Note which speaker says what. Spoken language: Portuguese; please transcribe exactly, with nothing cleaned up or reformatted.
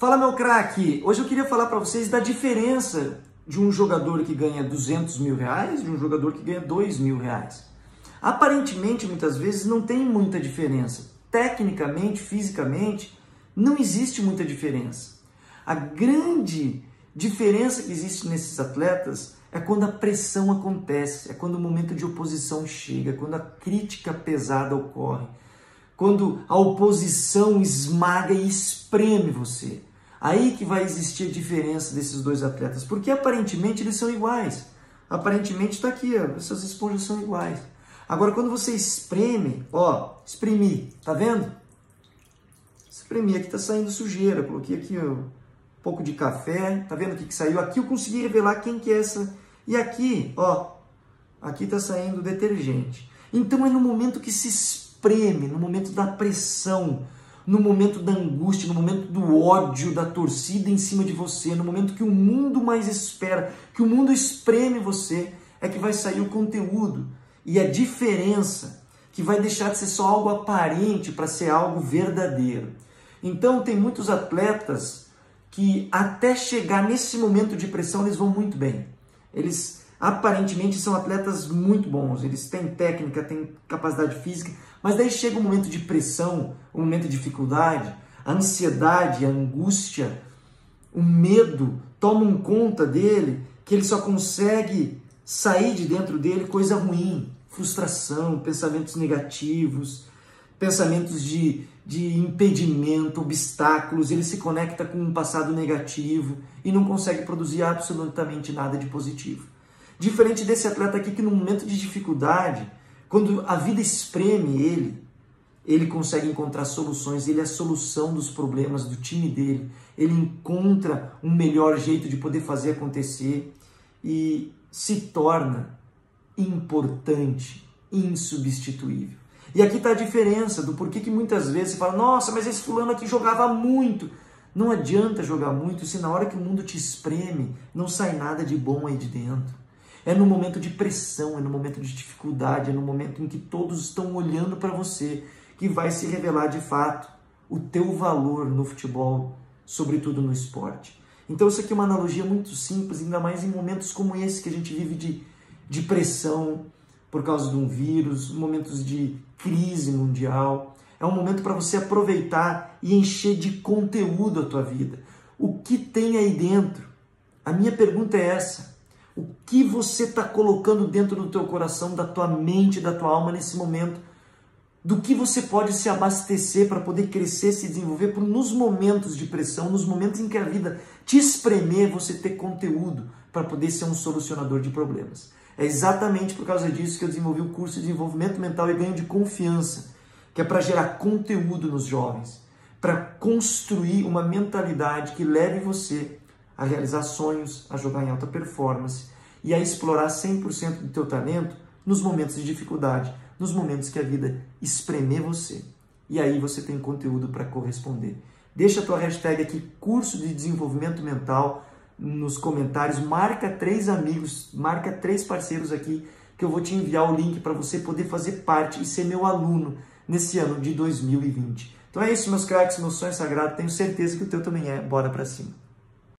Speaker 1: Fala, meu craque! Hoje eu queria falar para vocês da diferença de um jogador que ganha duzentos mil reais e de um jogador que ganha dois mil reais. Aparentemente, muitas vezes, não tem muita diferença. Tecnicamente, fisicamente, não existe muita diferença. A grande diferença que existe nesses atletas é quando a pressão acontece, é quando o momento de oposição chega, quando a crítica pesada ocorre, quando a oposição esmaga e espreme você. Aí que vai existir a diferença desses dois atletas, porque aparentemente eles são iguais. Aparentemente está aqui, ó, essas esponjas são iguais. Agora, quando você espreme, ó, espremi, tá vendo? Espremi, aqui tá saindo sujeira, coloquei aqui ó, um pouco de café, tá vendo o que, que saiu? Aqui eu consegui revelar quem que é essa, e aqui, ó, aqui tá saindo detergente. Então é no momento que se espreme, no momento da pressão, no momento da angústia, no momento do ódio da torcida em cima de você, no momento que o mundo mais espera, que o mundo espreme você, é que vai sair o conteúdo. E a diferença que vai deixar de ser só algo aparente para ser algo verdadeiro. Então tem muitos atletas que até chegar nesse momento de pressão eles vão muito bem. Eles aparentemente são atletas muito bons, eles têm técnica, têm capacidade física, mas daí chega um momento de pressão, um momento de dificuldade, a ansiedade, a angústia, o medo tomam conta dele, que ele só consegue sair de dentro dele coisa ruim, frustração, pensamentos negativos, pensamentos de, de impedimento, obstáculos, ele se conecta com um passado negativo e não consegue produzir absolutamente nada de positivo. Diferente desse atleta aqui que no momento de dificuldade, quando a vida espreme ele, ele consegue encontrar soluções, ele é a solução dos problemas do time dele, ele encontra um melhor jeito de poder fazer acontecer e se torna importante, insubstituível. E aqui está a diferença do porquê que muitas vezes você fala, nossa, mas esse fulano aqui jogava muito. Não adianta jogar muito se na hora que o mundo te espreme, não sai nada de bom aí de dentro. É no momento de pressão, é no momento de dificuldade, é no momento em que todos estão olhando para você que vai se revelar de fato o teu valor no futebol, sobretudo no esporte. Então isso aqui é uma analogia muito simples, ainda mais em momentos como esse que a gente vive de, de pressão por causa de um vírus, momentos de crise mundial. É um momento para você aproveitar e encher de conteúdo a tua vida. O que tem aí dentro? A minha pergunta é essa. O que você está colocando dentro do teu coração, da tua mente, da tua alma nesse momento? Do que você pode se abastecer para poder crescer, se desenvolver, para nos momentos de pressão, nos momentos em que a vida te espremer, você ter conteúdo para poder ser um solucionador de problemas. É exatamente por causa disso que eu desenvolvi o curso de desenvolvimento mental e ganho de confiança, que é para gerar conteúdo nos jovens, para construir uma mentalidade que leve você a realizar sonhos, a jogar em alta performance e a explorar cem por cento do teu talento nos momentos de dificuldade, nos momentos que a vida espremer você. E aí você tem conteúdo para corresponder. Deixa a tua hashtag aqui, curso de desenvolvimento mental, nos comentários, marca três amigos, marca três parceiros aqui, que eu vou te enviar o link para você poder fazer parte e ser meu aluno nesse ano de dois mil e vinte. Então é isso, meus craques, meu sonho sagrado, tenho certeza que o teu também é. Bora para cima!